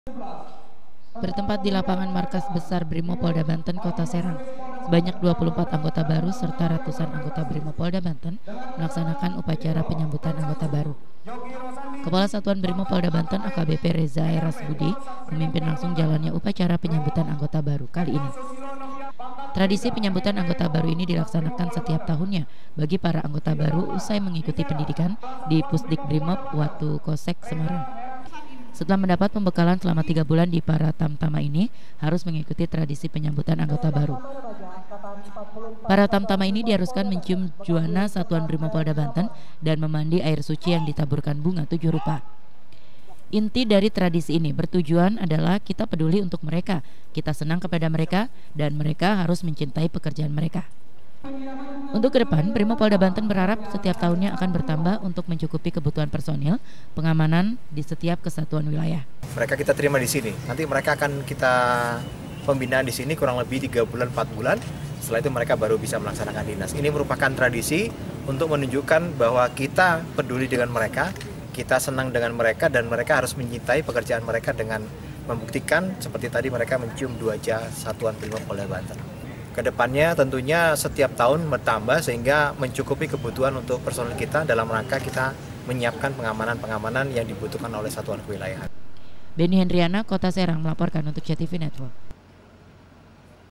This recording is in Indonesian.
Bertempat di lapangan markas besar Brimopolda Banten, Kota Serang, sebanyak 24 anggota baru serta ratusan anggota Brimopolda Banten melaksanakan upacara penyambutan anggota baru. Kepala Satuan Brimopolda Banten AKBP Reza Eras Budi memimpin langsung jalannya upacara penyambutan anggota baru kali ini. Tradisi penyambutan anggota baru ini dilaksanakan setiap tahunnya bagi para anggota baru usai mengikuti pendidikan di Pusdik Brimob Watu Kosek, Semarang. Setelah mendapat pembekalan selama 3 bulan di para tamtama ini, harus mengikuti tradisi penyambutan anggota baru. Para tamtama ini diharuskan mencium juana Satuan Brimopolda Banten dan memandi air suci yang ditaburkan bunga 7 rupa. Inti dari tradisi ini bertujuan adalah kita peduli untuk mereka, kita senang kepada mereka, dan mereka harus mencintai pekerjaan mereka. Untuk ke depan, Brimopolda Banten berharap setiap tahunnya akan bertambah untuk mencukupi kebutuhan personil pengamanan di setiap kesatuan wilayah. Mereka kita terima di sini. Nanti mereka akan kita pembinaan di sini kurang lebih 3 bulan 4 bulan. Setelah itu mereka baru bisa melaksanakan dinas. Ini merupakan tradisi untuk menunjukkan bahwa kita peduli dengan mereka, kita senang dengan mereka, dan mereka harus mencintai pekerjaan mereka dengan membuktikan seperti tadi mereka mencium 2 wajah Satuan Brimopolda Banten. Kedepannya tentunya setiap tahun bertambah sehingga mencukupi kebutuhan untuk personil kita dalam rangka kita menyiapkan pengamanan-pengamanan yang dibutuhkan oleh satuan kewilayahan. Beni Hendriana, Kota Serang melaporkan untuk CTV Network.